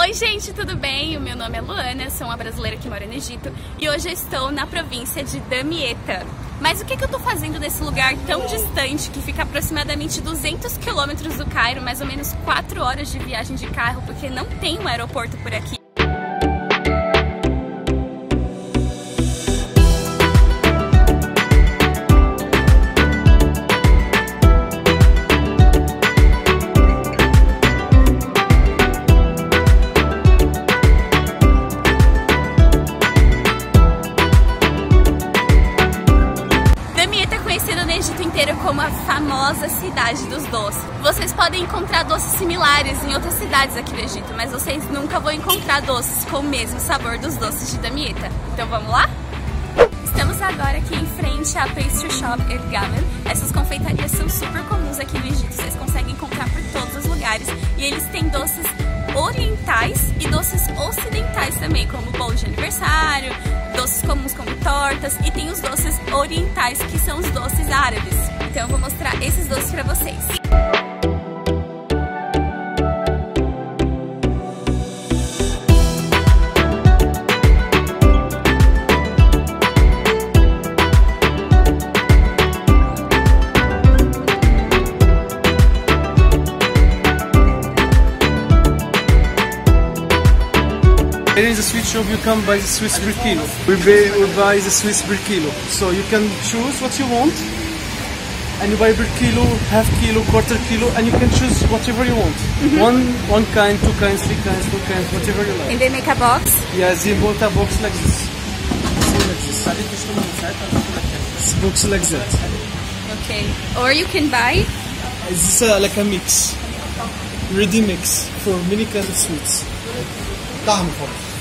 Oi gente, tudo bem? O meu nome é Luana, sou uma brasileira que mora no Egito e hoje eu estou na província de Damietta. Mas o que eu tô fazendo nesse lugar tão distante que fica aproximadamente 200 quilômetros do Cairo, mais ou menos 4 horas de viagem de carro, porque não tem um aeroporto por aqui? Como a famosa cidade dos doces. Vocês podem encontrar doces similares em outras cidades aqui do Egito, mas vocês nunca vão encontrar doces com o mesmo sabor dos doces de Damietta. Então vamos lá? Estamos agora aqui em frente à Pastry Shop El Gamal. Essas confeitarias são super comuns aqui no Egito, vocês conseguem encontrar por todos os lugares. E eles têm doces orientais e doces ocidentais também, como bolo de aniversário, doces comuns como tortas, e tem os doces orientais, que são os doces árabes. Então eu vou mostrar esses doces pra vocês. Here in the sweet shop you can buy the Swiss per kilo. We buy the Swiss per kilo. So you can choose what you want. And you buy per kilo, half kilo, quarter kilo, and you can choose whatever you want. One kind, 2 kinds, 3 kinds, 4 kinds, whatever you like. And they make a box? Yes, they bought a box like this. This box like that. Okay. Or you can buy? This is like a mix. Ready mix for many kinds of sweets. طعم خالص.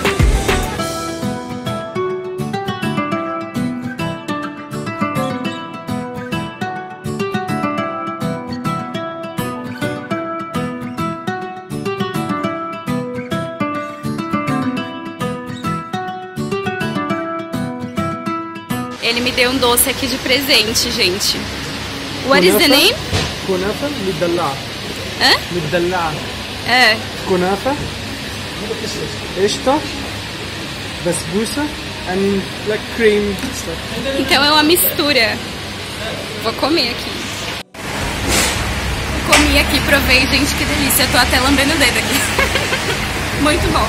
Ele me deu um doce aqui de presente, gente. What is the name? كنافة مدلعة. Hã? مدلعة. É. كنافة. Esta, basbousa and like cream stuff. Então é uma mistura. Vou comer aqui. Comi aqui, provei, gente, que delícia. Eu tô até lambendo o dedo aqui. Muito bom.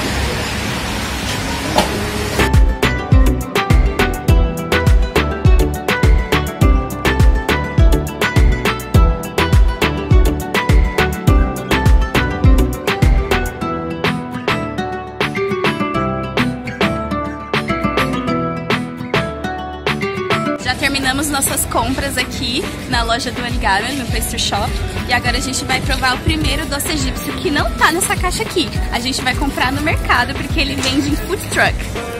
Terminamos nossas compras aqui na loja do El Gamal, no Pastry Shop. E agora a gente vai provar o primeiro doce egípcio que não tá nessa caixa aqui. A gente vai comprar no mercado porque ele vende em food truck.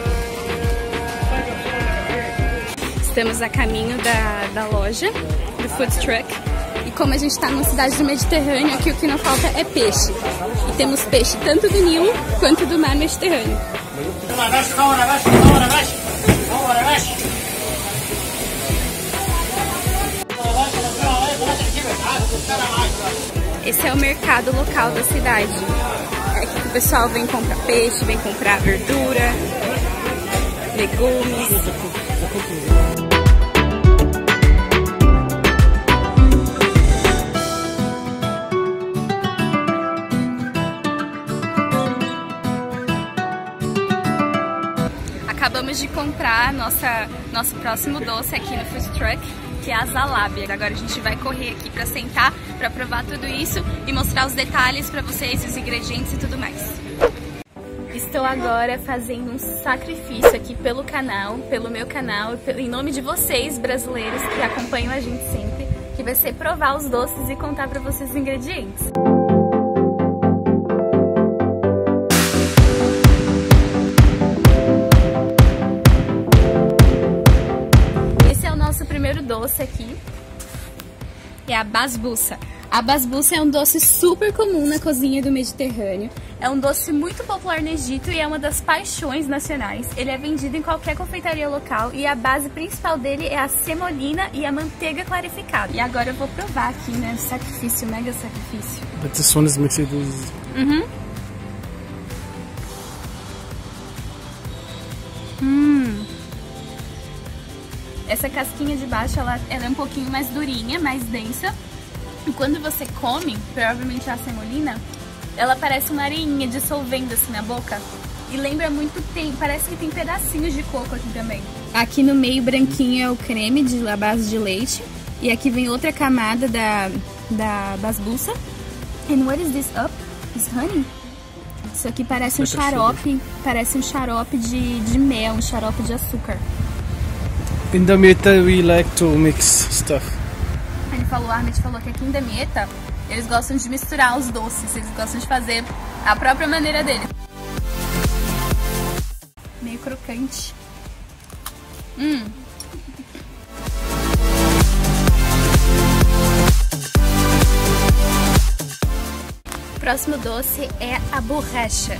Estamos a caminho da loja, do food truck. E como a gente tá numa cidade do Mediterrâneo, aqui o que não falta é peixe. E temos peixe tanto do Nilo quanto do mar Mediterrâneo. Esse é o mercado local da cidade. É aqui que o pessoal vem comprar peixe, vem comprar verdura, legumes. Acabamos de comprar nosso próximo doce aqui no food truck, que é a Zalabi. Agora a gente vai correr aqui pra sentar, pra provar tudo isso e mostrar os detalhes pra vocês, os ingredientes e tudo mais. Estou agora fazendo um sacrifício aqui pelo canal, pelo meu canal, em nome de vocês, brasileiros, que acompanham a gente sempre, que vai ser provar os doces e contar pra vocês os ingredientes. Nosso primeiro doce aqui é a basbousa. A basbousa é um doce super comum na cozinha do Mediterrâneo. É um doce muito popular no Egito e é uma das paixões nacionais. Ele é vendido em qualquer confeitaria local e a base principal dele é a semolina e a manteiga clarificada. E agora eu vou provar aqui, né? Sacrifício, mega sacrifício. But this one is mixed with... Essa casquinha de baixo, ela é um pouquinho mais durinha, mais densa. E quando você come, provavelmente a semolina, ela parece uma areinha dissolvendo assim na boca. E lembra muito, parece que tem pedacinhos de coco aqui também. Aqui no meio branquinho é o creme à base de leite. E aqui vem outra camada da basbousa. And what is this up? Is honey? Isso aqui parece um xarope, de mel, um xarope de açúcar. In Damieta we like to mix stuff. O Ahmed falou que aqui em Damieta eles gostam de misturar os doces, eles gostam de fazer a própria maneira dele. Meio crocante. Próximo doce é a borracha.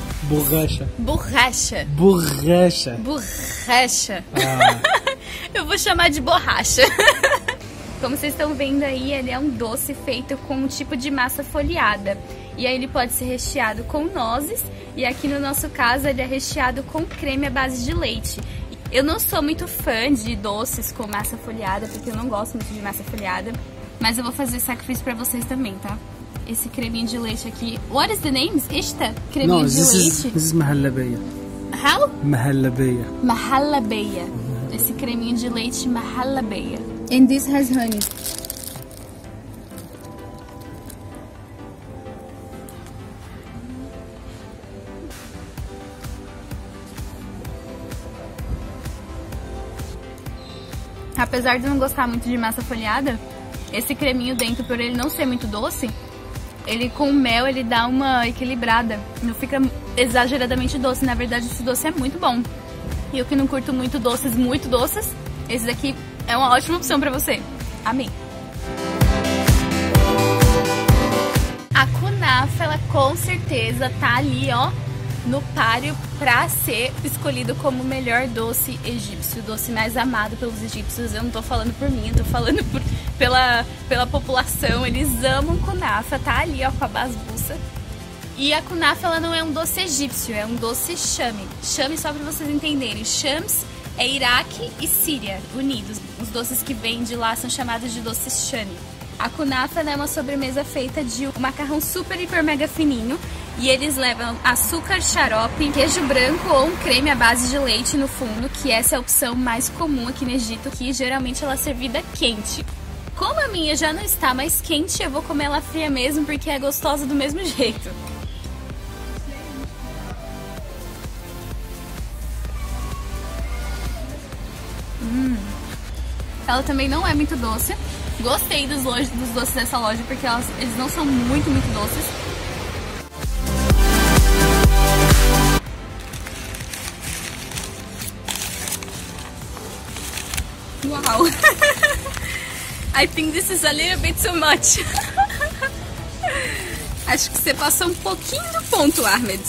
Borracha. Eu vou chamar de borracha. Como vocês estão vendo aí, ele é um doce feito com um tipo de massa folhada. E aí ele pode ser recheado com nozes. E aqui no nosso caso ele é recheado com creme à base de leite. Eu não sou muito fã de doces com massa folhada, porque eu não gosto muito de massa folhada. Mas eu vou fazer sacrifício pra vocês também, tá? Esse creminho de leite aqui. What is the name? Ishta? Creminho de leite? This is mahalabeya. How? Mahalabeya. Esse creminho de leite mahalabeya. And this has honey. Apesar de não gostar muito de massa folhada, esse creminho dentro, por ele não ser muito doce, ele com o mel ele dá uma equilibrada, não fica exageradamente doce. Na verdade esse doce é muito bom. E eu que não curto muito doces, esse daqui é uma ótima opção pra você. Amei. A kunafa, ela com certeza tá ali, ó, no páreo pra ser escolhido como o melhor doce egípcio, o doce mais amado pelos egípcios. Eu não tô falando por mim, eu tô falando pela população. Eles amam kunafa, tá ali, ó, com a basbousa. E a kunafa, ela não é um doce egípcio, é um doce Shami. Shami, só pra vocês entenderem, Shams é Iraque e Síria unidos. Os doces que vêm de lá são chamados de doces Shami. A kunafa é uma sobremesa feita de um macarrão super, hiper, mega fininho. E eles levam açúcar, xarope, queijo branco ou um creme à base de leite no fundo, que essa é a opção mais comum aqui no Egito, que geralmente ela é servida quente. Como a minha já não está mais quente, eu vou comer ela fria mesmo, porque é gostosa do mesmo jeito. Ela também não é muito doce. Gostei dos doces dessa loja, porque eles não são muito doces. Uau! I think this is a little bit too much. Acho que você passou um pouquinho do ponto, Ahmed.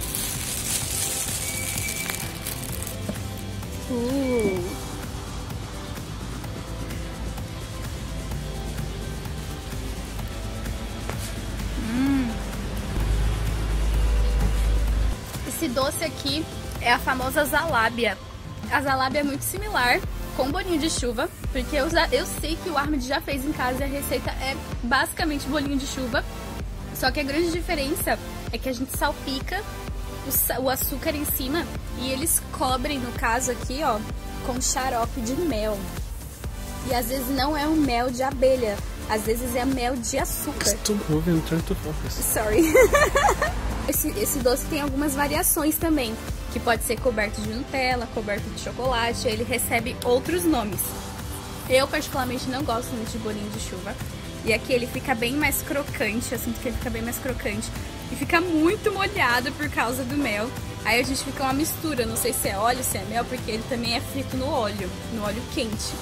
Esse doce aqui é a famosa zalábia. A zalábia é muito similar com bolinho de chuva, porque eu sei que o Ahmed já fez em casa e a receita é basicamente bolinho de chuva. Só que a grande diferença é que a gente salpica o açúcar em cima e eles cobrem, no caso aqui, ó, com xarope de mel. E às vezes não é um mel de abelha, às vezes é mel de açúcar. Sorry. Esse doce tem algumas variações também, que pode ser coberto de Nutella, coberto de chocolate, ele recebe outros nomes. Eu particularmente não gosto muito de bolinho de chuva. E aqui ele fica bem mais crocante, eu sinto que ele fica bem mais crocante. E fica muito molhado por causa do mel. Aí a gente fica uma mistura, não sei se é óleo, se é mel, porque ele também é frito no óleo quente.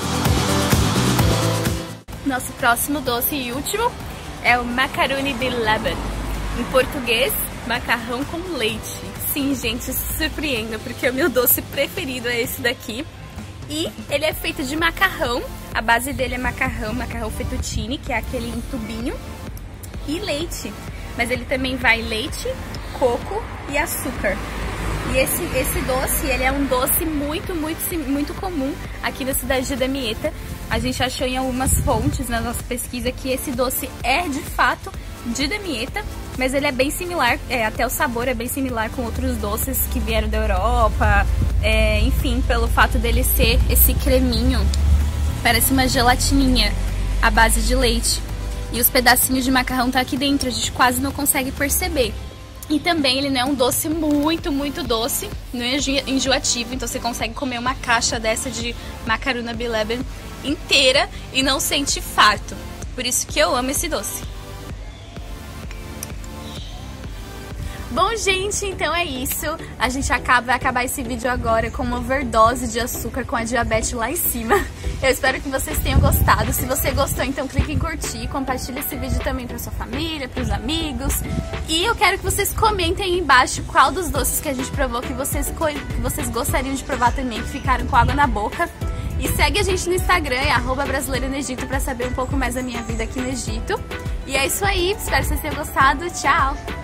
Nosso próximo doce e último é o macaroni de laban. Em português, macarrão com leite. Sim, gente, se surpreenda, porque o meu doce preferido é esse daqui. E ele é feito de macarrão, a base dele é macarrão fettuccine, que é aquele em tubinho, e leite. Mas ele também vai leite, coco e açúcar. E esse doce, ele é um doce muito comum aqui na cidade de Damieta. A gente achou em algumas fontes na nossa pesquisa que esse doce é de fato de Damieta, mas ele é bem similar, até o sabor é bem similar com outros doces que vieram da Europa, enfim, pelo fato dele ser esse creminho, parece uma gelatininha à base de leite. E os pedacinhos de macarrão tá aqui dentro, a gente quase não consegue perceber. E também ele não é um doce muito doce, não é enjoativo, então você consegue comer uma caixa dessa de macarona bileben inteira e não sente farto. Por isso que eu amo esse doce. Bom, gente, então é isso. A gente vai acabar esse vídeo agora com uma overdose de açúcar com a diabetes lá em cima. Eu espero que vocês tenham gostado. Se você gostou, então clique em curtir, compartilhe esse vídeo também para sua família, para os amigos. E eu quero que vocês comentem aí embaixo qual dos doces que a gente provou que vocês gostariam de provar também, que ficaram com água na boca. E segue a gente no Instagram, @brasileiranoegito, para saber um pouco mais da minha vida aqui no Egito. E é isso aí, espero que vocês tenham gostado. Tchau!